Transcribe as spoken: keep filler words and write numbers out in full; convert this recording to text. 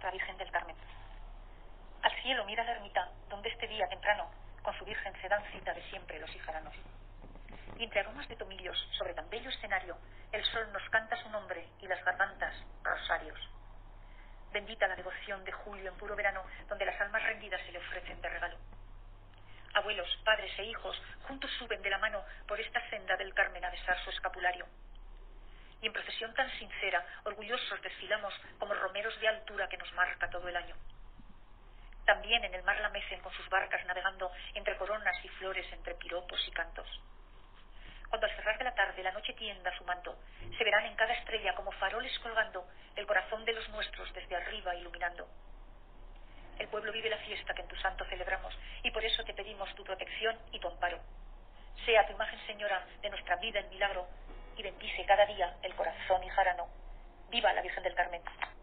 nuestra Virgen del Carmen. Al cielo mira la ermita, donde este día temprano con su Virgen se dan cita de siempre los hijaranos. Y entre aromas de tomillos, sobre tan bello escenario, el sol nos canta su nombre y las gargantas rosarios. Bendita la devoción de julio en puro verano, donde las almas rendidas se le ofrecen de regalo. Abuelos, padres e hijos juntos suben de la mano por esta senda del Carmen a besar su escapulario. Y en procesión tan sincera, orgullosos desfilamos como romeros de altura que nos marca todo el año. También en el mar la mecen con sus barcas navegando entre coronas y flores, entre piropos y cantos. Cuando al cerrar de la tarde la noche tienda su manto, se verán en cada estrella como faroles colgando el corazón de los nuestros desde arriba iluminando. El pueblo vive la fiesta que en tu santo celebramos y por eso te pedimos tu protección y tu amparo. Sea tu imagen, Señora, de nuestra vida el milagro y bendice cada día el corazón hijarano. ¡Viva la Virgen del Carmen!